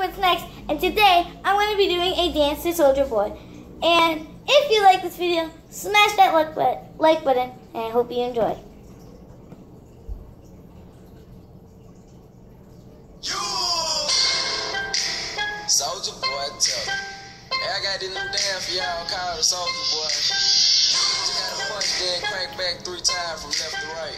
what's next, and today I'm going to be doing a dance to Soulja Boy. And if you like this video, smash that like button, and I hope you enjoy. Soulja Boy, tell me. Hey, I got this new dance for y'all called the Soulja Boy. Just gotta punch, then crank back 3 times from left to right.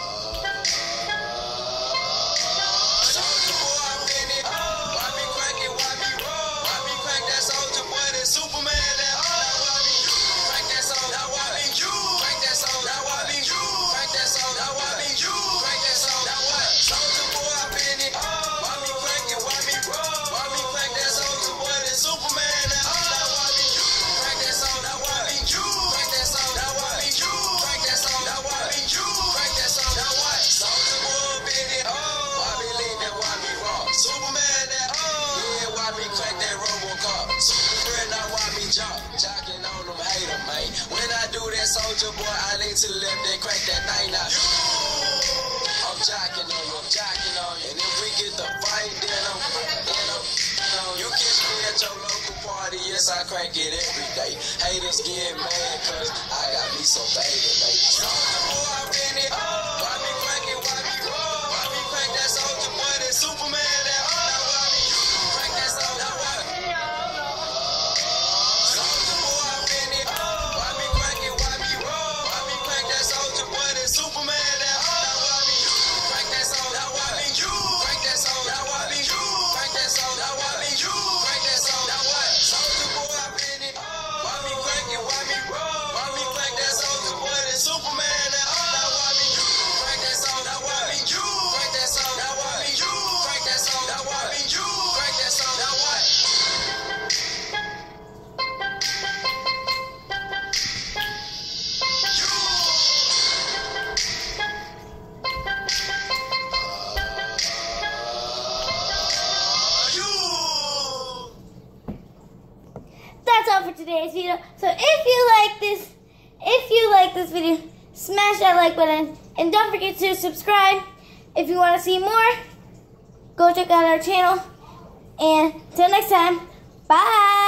Soulja Boy, I'm in it. Why me crank it, why me roll? Why me crank that Soulja Boy, that Superman, that why me crank that Soulja, why me you crank that Soulja, why me you crank that Soulja, why me you crank that Soulja, what? Soulja Boy, I'm in it. Why me crank it, why me roll? Why me crank that Soulja Boy, that Superman, that why me you crank that Soulja, why me you crank that Soulja, why me you crank that Soulja, why me you crank that Soulja, what? Soulja Boy, I'm in it. Why me lean that, why me rock? Superman, that yeah, why me crank that RoboCop? Superman, now why me jump? Jocking on them hater, man. When I do that Soulja Boy, I lean to the left, then crank that thing out. I'm jocking on you, I'm jocking on you. And if we get the fight, then I'm you catch me at your local party, yes, I crank it every day. Haters get mad, cause I got me some baby, mate. Soulja Boy, I'm in it. Why me crank it, why me roll? Why me crank that Soulja Boy, that Superman, that why me crank that Soulja, why? Soulja Boy, I'm in it. Why me crank it, why me roll? Why me crank that Soulja Boy, that Superman, that why me crank that Soulja, why me you crank that Soulja, why me you crank that Soulja, why me you crank that Soulja, what? Soulja Boy, I'm in it. Why me crank it, why me roll? Why me crank that Soulja Boy, that Superman, that why me you crank that Soulja, why me you crank that Soulja, why me you crank that Soulja, why me you crank that Soulja, what? That's all for today's video. So if you like this video, smash that like button, and don't forget to subscribe. If you want to see more, go check out our channel. And till next time, bye.